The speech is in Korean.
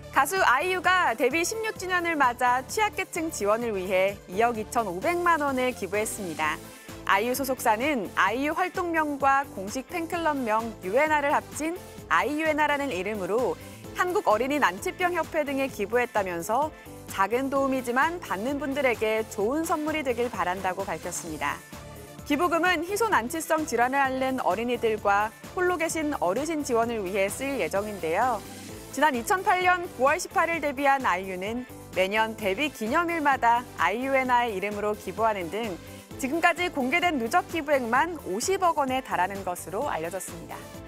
가수 아이유가 데뷔 16주년을 맞아 취약계층 지원을 위해 2억 2,500만 원을 기부했습니다. 아이유 소속사는 아이유 활동명과 공식 팬클럽명 유엔아를 합친 아이유엔아라는 이름으로 한국 어린이 난치병 협회 등에 기부했다면서 작은 도움이지만 받는 분들에게 좋은 선물이 되길 바란다고 밝혔습니다. 기부금은 희소난치성 질환을 앓는 어린이들과 홀로 계신 어르신 지원을 위해 쓰일 예정인데요. 지난 2008년 9월 18일 데뷔한 아이유는 매년 데뷔 기념일마다 아이유엔아의 이름으로 기부하는 등 지금까지 공개된 누적 기부액만 50억 원에 달하는 것으로 알려졌습니다.